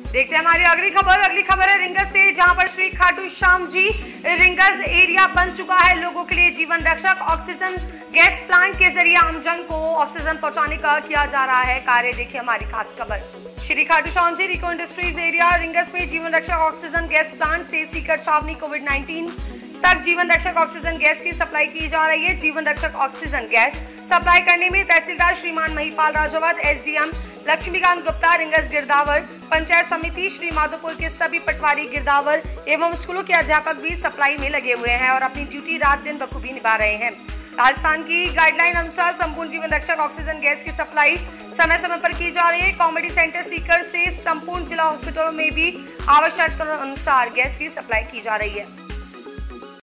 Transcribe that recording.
देखते हैं हमारी अगली खबर है रिंगस से, जहां पर श्री खाटू श्याम जी रिंगस एरिया बन चुका है लोगों के लिए जीवन रक्षक ऑक्सीजन गैस प्लांट के जरिए आमजन को ऑक्सीजन पहुंचाने का किया जा रहा है कार्य। देखिए हमारी खास खबर। श्री खाटू श्याम जी रिको इंडस्ट्रीज एरिया रिंगस में जीवन रक्षक ऑक्सीजन गैस प्लांट से सीकर छावनी कोविड-19 तक जीवन रक्षक ऑक्सीजन गैस की सप्लाई की जा रही है। जीवन रक्षक ऑक्सीजन गैस सप्लाई करने में तहसीलदार श्रीमान महिपाल राजवत, एसडीएम लक्ष्मीकांत गुप्ता रिंगस गिरदावर, पंचायत समिति श्री माधोपुर के सभी पटवारी गिरदावर एवं स्कूलों के अध्यापक भी सप्लाई में लगे हुए हैं और अपनी ड्यूटी रात दिन बखूबी निभा रहे हैं। राजस्थान की गाइडलाइन अनुसार संपूर्ण जीवन रक्षक ऑक्सीजन गैस की सप्लाई समय समय पर की जा रही है। कॉमेडी सेंटर सीकर से संपूर्ण जिला हॉस्पिटलों में भी आवश्यकता अनुसार गैस की सप्लाई की जा रही है।